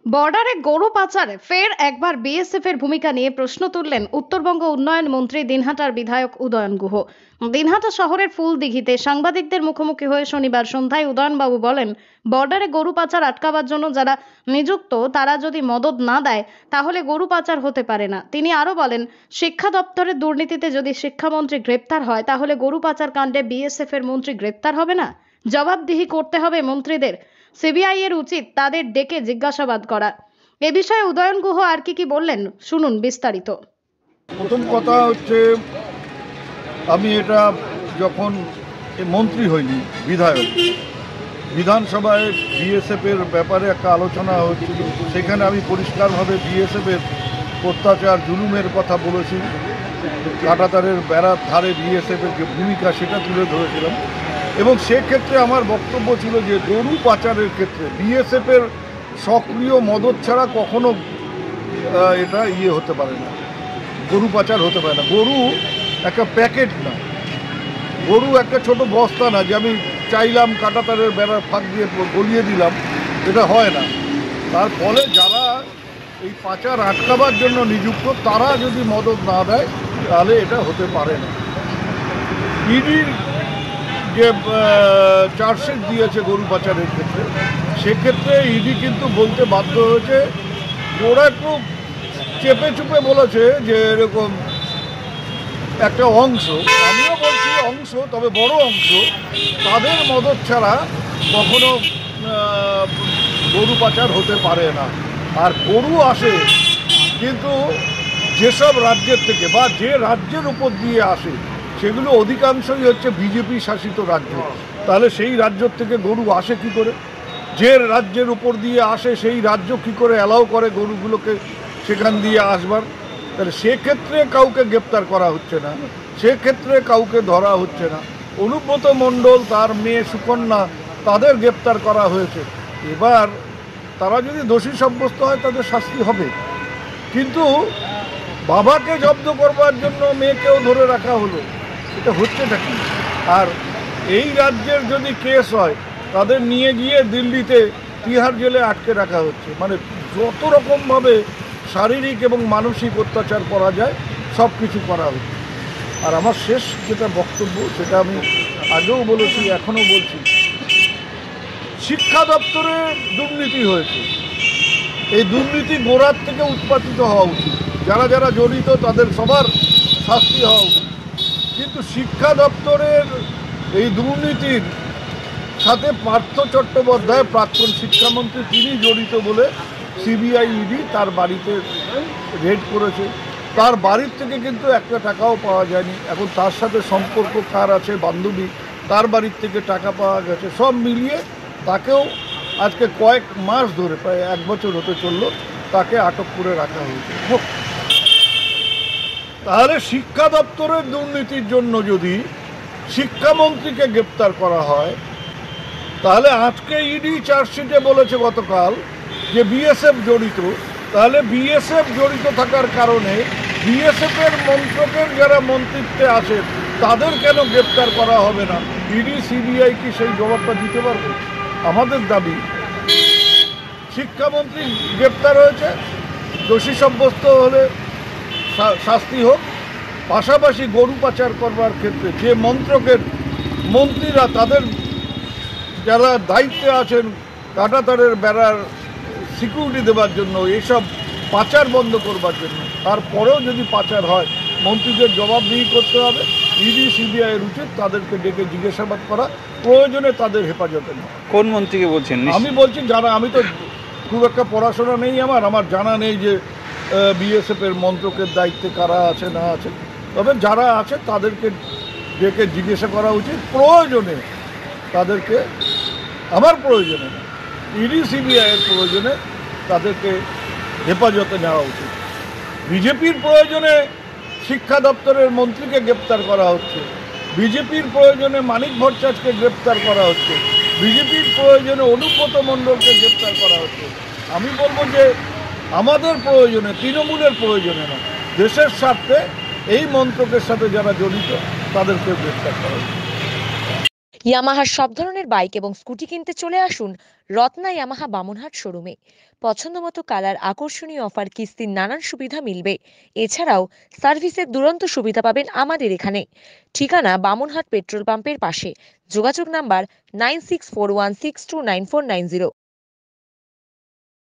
বর্ডারে গরু পাচারে ফের একবার বিএসএফ এর ভূমিকা নিয়ে প্রশ্ন তুললেন উত্তরবঙ্গ উন্নয়ন মন্ত্রী দিনহাটার বিধায়ক উদয়ন গুহ। দিনহাটা শহরের ফুলদিঘিতে সাংবাদিকদের মুখোমুখি হয়ে শনিবার সন্ধ্যায় উদয়নবাবু বলেন, বর্ডারে গরু পাচার আটকাবার জন্য যারা নিযুক্ত তারা যদি মদদ না দেয় তাহলে গরু পাচার হতে পারে না। তিনি আরো বলেন, শিক্ষা দপ্তরের দুর্নীতিতে যদি শিক্ষামন্ত্রী গ্রেপ্তার হয় তাহলে গরু পাচার কাণ্ডে বিএসএফ এর মন্ত্রী গ্রেপ্তার হবে না। জবাবদিহি করতে হবে মন্ত্রীদের। সিবিআই এর উচিত তাদের ডেকে জিজ্ঞাসাবাদ করা। এ বিষয়ে উদয়ন গুহ আর কি বললেন শুনুন বিস্তারিত। প্রথম কথা হচ্ছে, আমি এটা যখন মন্ত্রী হইনি, বিধায়ক, বিধানসভায় বিএসএফ এর ব্যাপারে একটা আলোচনা হচ্ছিল। সেখানে আমি পরিষ্কারভাবে বিএসএফ এর অত্যাচার জুলুমের কথা বলেছি। কাঁটাতারের বেড়ার ধারে বিএসএফ এর যে ভূমিকা সেটা তুলে ধরেছিলাম, এবং সেক্ষেত্রে আমার বক্তব্য ছিল যে গরু পাচারের ক্ষেত্রে বিএসএফ এর সক্রিয় মদত ছাড়া কখনো এটা হতে পারে না, গরু পাচার হতে পারে না। গরু একটা প্যাকেট না, গরু একটা ছোট বস্তা না যে আমি চাইলাম কাঁটাতারের বেড়ার ফাঁক দিয়ে গলিয়ে দিলাম, এটা হয় না। তার ফলে যারা এই পাচার আটকাবার জন্য নিযুক্ত তারা যদি মদত না দেয় তাহলে এটা হতে পারে না। ইডির যে চার্জশিট দিয়েছে গরু পাচারের ক্ষেত্রে, সেক্ষেত্রে ইডি কিন্তু বলতে বাধ্য হয়েছে, ওরা একটু চেপে চুপে বলেছে যে এরকম একটা অংশ, আমিও বলছি অংশ, তবে বড় অংশ, তাদের মদত ছাড়া কখনো গরু পাচার হতে পারে না। আর গরু আসে কিন্তু যেসব রাজ্যের থেকে বা যে রাজ্যের উপর দিয়ে আসে সেগুলো অধিকাংশই হচ্ছে বিজেপি শাসিত রাজ্য। তাহলে সেই রাজ্য থেকে গরু আসে কি করে? যে রাজ্যের উপর দিয়ে আসে সেই রাজ্য কি করে অ্যালাউ করে গরুগুলোকে সেখান দিয়ে আসবার? তাহলে সেক্ষেত্রে কাউকে গ্রেপ্তার করা হচ্ছে না, সেক্ষেত্রে কাউকে ধরা হচ্ছে না। অনুব্রত মণ্ডল, তার মেয়ে সুকন্যা, তাদের গ্রেপ্তার করা হয়েছে। এবার তারা যদি দোষী সাব্যস্ত হয় তাদের শাস্তি হবে, কিন্তু বাবাকে জব্দ করবার জন্য মেয়েকেও ধরে রাখা হলো, এটা হচ্ছেটা কি? আর এই রাজ্যের যদি কেস হয় তাদের নিয়ে গিয়ে দিল্লিতে তিহার জেলে আটকে রাখা হচ্ছে। মানে যত রকমভাবে শারীরিক এবং মানসিক অত্যাচার করা যায় সব কিছু করা হচ্ছে। আর আমার শেষ যেটা বক্তব্য, সেটা আমি আগেও বলেছি, এখনও বলছি, শিক্ষা দপ্তরে দুর্নীতি হয়েছে। এই দুর্নীতি গোড়ার থেকে উৎপাদিত হওয়া উচিত, যারা যারা জড়িত তাদের সবার শাস্তি হওয়া উচিত। কিন্তু শিক্ষা দপ্তরের এই দুর্নীতির সাথে পার্থ চট্টোপাধ্যায়, প্রাক্তন শিক্ষামন্ত্রী, তিনি জড়িত বলে সিবিআই ইডি তার বাড়িতে রেড করেছে। তার বাড়ির থেকে কিন্তু একটা টাকাও পাওয়া যায়নি। এখন তার সাথে সম্পর্ক কার আছে, বান্ধবী, তার বাড়ির থেকে টাকা পাওয়া গেছে। সব মিলিয়ে তাকেও আজকে কয়েক মাস ধরে, প্রায় 1 বছর হতে চলল, তাকে আটক করে রাখা হয়েছে। তাহলে শিক্ষা দপ্তরের দুর্নীতির জন্য যদি শিক্ষামন্ত্রীকে গ্রেপ্তার করা হয়, তাহলে আজকে ইডি চার্জশিটে বলেছে গতকাল যে বিএসএফ জড়িত। তাহলে বিএসএফ জড়িত থাকার কারণে বিএসএফ এর মন্ত্রকের যারা মন্ত্রিত্বে আছে তাদের কেন গ্রেপ্তার করা হবে না? ইডি সিবিআই কি সেই জবাবটা দিতে পারবে? আমাদের দাবি, শিক্ষামন্ত্রী গ্রেপ্তার হয়েছে, দোষী সাব্যস্ত হলে শাস্তি হোক। পাশাপাশি গরু পাচার করবার ক্ষেত্রে যে মন্ত্রকের মন্ত্রীরা, তাদের যারা দায়িত্বে আছেন কাঁটাতারের বেড়ার সিকিউরিটি দেওয়ার জন্য, এইসব পাচার বন্ধ করবার জন্য, তারপরেও যদি পাচার হয় মন্ত্রীদের জবাবদিহি করতে হবে। ইডি সিবিআই এর উচিত তাদেরকে ডেকে জিজ্ঞাসাবাদ করা, প্রয়োজনে তাদের হেফাজতে নেওয়া। কোন মন্ত্রীকে বলছেন? আমি বলছি যারা, আমি তো খুব একটা পড়াশোনা নেই আমার জানা নেই যে বিএসএফ এর মন্ত্রকের দায়িত্বে কারা আছে না আছে, তবে যারা আছে তাদেরকে ডেকে জিজ্ঞাসা করা উচিত। প্রয়োজনে তাদেরকে, আমার প্রয়োজনে না, ইডি সিবিআই এর প্রয়োজনে তাদেরকে হেফাজতে নেওয়া উচিত। বিজেপির প্রয়োজনে শিক্ষা দপ্তরের মন্ত্রীকে গ্রেপ্তার করা হচ্ছে, বিজেপির প্রয়োজনে মানিক ভট্টাচার্যকে গ্রেপ্তার করা হচ্ছে, বিজেপির প্রয়োজনে অনুব্রত মণ্ডলকে গ্রেপ্তার করা হচ্ছে। আমি বলবো যে আমাদের প্রয়োজনে, তৃণমূলের প্রয়োজনে না, দেশের স্বার্থে এই মন্ত্রকের সাথে যারা জড়িত তাদেরকে গ্রেপ্তার করা হচ্ছে। ইয়ামাহার সব ধরনের বাইক এবং স্কুটি কিনতে চলে আসুন রত্না ইয়ামাহা বামুনহাট শোরুমে। পছন্দমতো কালার, আকর্ষণীয় অফার, কিস্তির নানান সুবিধা মিলবে। এছাড়াও সার্ভিসের দুরন্ত সুবিধা পাবেন আমাদের এখানে। ঠিকানা বামুনহাট পেট্রোল পাম্পের পাশে। যোগাযোগ নাম্বার 9641629490।